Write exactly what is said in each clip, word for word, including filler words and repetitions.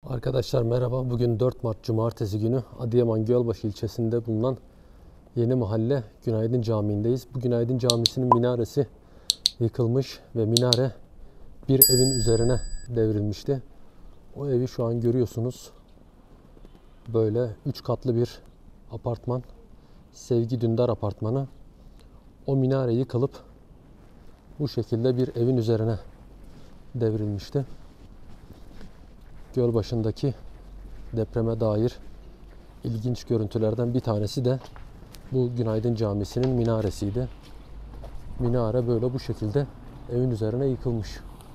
Arkadaşlar merhaba. Bugün dört Mart Cumartesi günü Adıyaman Gölbaşı ilçesinde bulunan Yeni Mahalle Günaydın Camii'ndeyiz. Bu Günaydın Camisi'nin minaresi yıkılmış ve minare bir evin üzerine devrilmişti. O evi şu an görüyorsunuz. Böyle üç katlı bir apartman. Sevgi Dündar Apartmanı. O minare yıkılıp bu şekilde bir evin üzerine devrilmişti. Gölbaşı'ndaki depreme dair ilginç görüntülerden bir tanesi de bu Günaydın Camisi'nin minaresiydi. Minare böyle bu şekilde evin üzerine yıkılmış.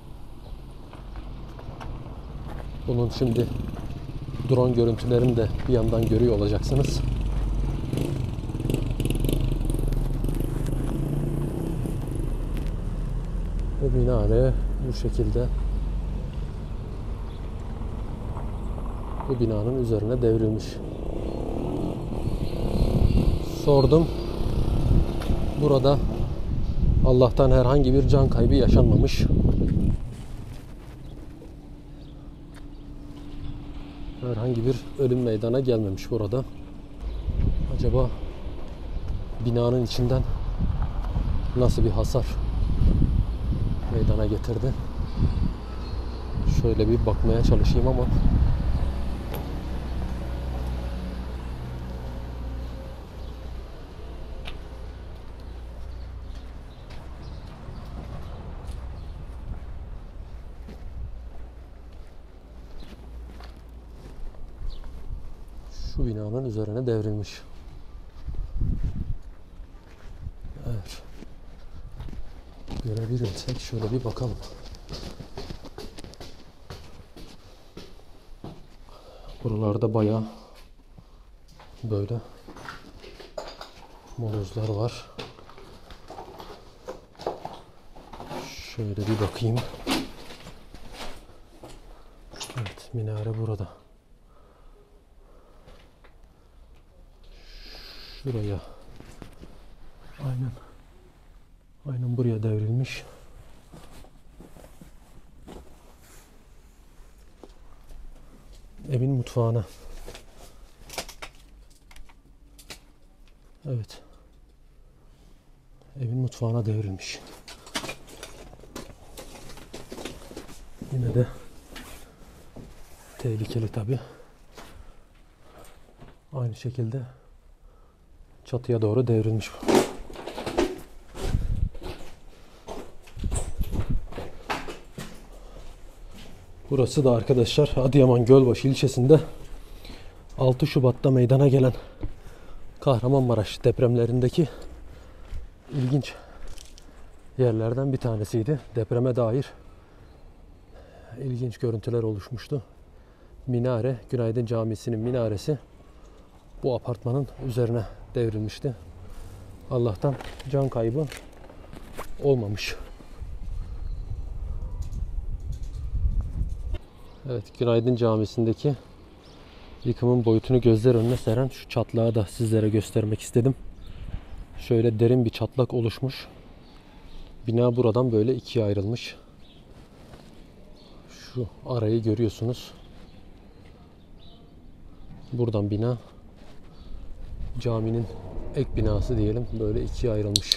Bunun şimdi drone görüntülerini de bir yandan görüyor olacaksınız. Bu minare bu şekilde bu binanın üzerine devrilmiş. Sordum. Burada Allah'tan herhangi bir can kaybı yaşanmamış. Herhangi bir ölüm meydana gelmemiş burada. Acaba binanın içinden nasıl bir hasar meydana getirdi? Şöyle bir bakmaya çalışayım ama şu binanın üzerine devrilmiş. Evet. Görebilirsek şöyle bir bakalım. Buralarda bayağı böyle molozlar var. Şöyle bir bakayım. Evet, minare burada. Şuraya. Aynen. Aynen buraya devrilmiş. Evin mutfağına. Evet. Evin mutfağına devrilmiş. Yine de tehlikeli tabii. Aynı şekilde çatıya doğru devrilmiş. Burası da arkadaşlar Adıyaman Gölbaşı ilçesinde altı Şubat'ta meydana gelen Kahramanmaraş depremlerindeki ilginç yerlerden bir tanesiydi. Depreme dair ilginç görüntüler oluşmuştu. Minare, Günaydın Camisi'nin minaresi bu apartmanın üzerine devrilmişti. Allah'tan can kaybı olmamış. Evet, Günaydın Camisi'ndeki yıkımın boyutunu gözler önüne seren şu çatlağı da sizlere göstermek istedim. Şöyle derin bir çatlak oluşmuş. Bina buradan böyle ikiye ayrılmış. Şu arayı görüyorsunuz. Buradan bina, caminin ek binası diyelim, böyle ikiye ayrılmış.